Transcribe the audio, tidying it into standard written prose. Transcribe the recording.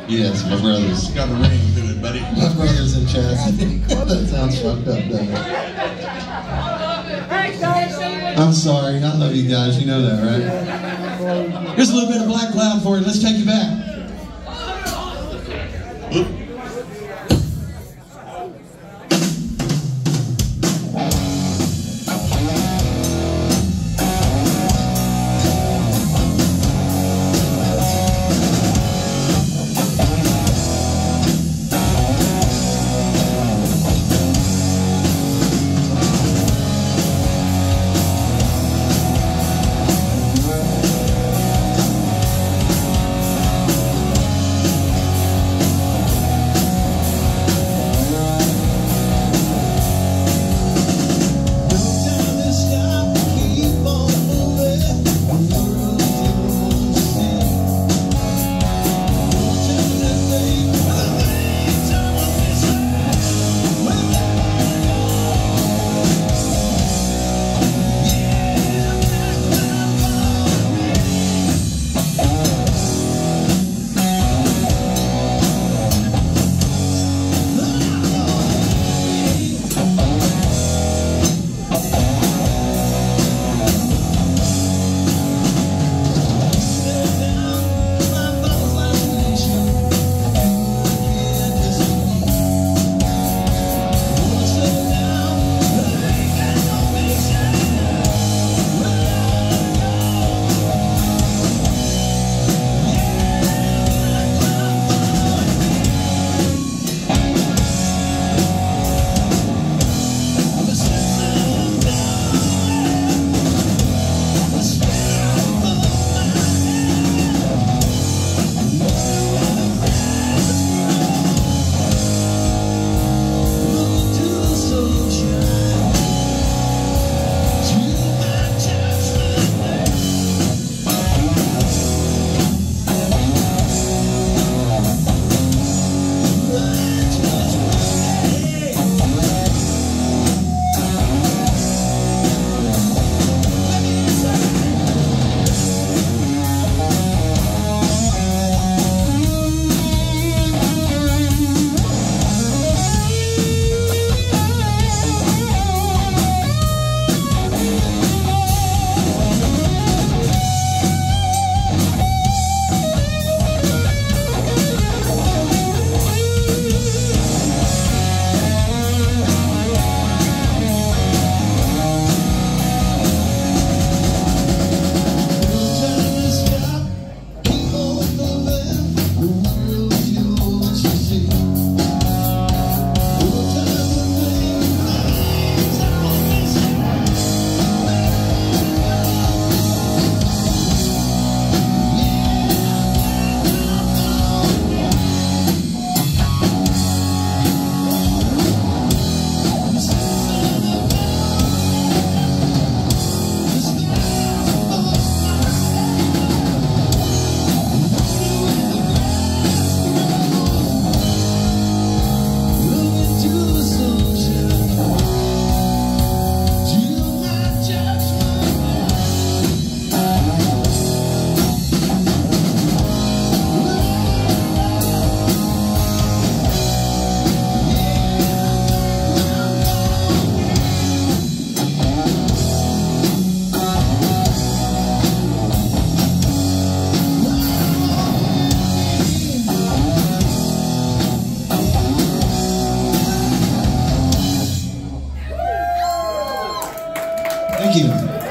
Yes, my brothers. Got a ring to it, buddy. My brothers in Chastity. That sounds fucked up, doesn't it? I'm sorry. I love you guys. You know that, right? Here's a little bit of Black Cloud for you. Let's take you back. Oop. Thank you.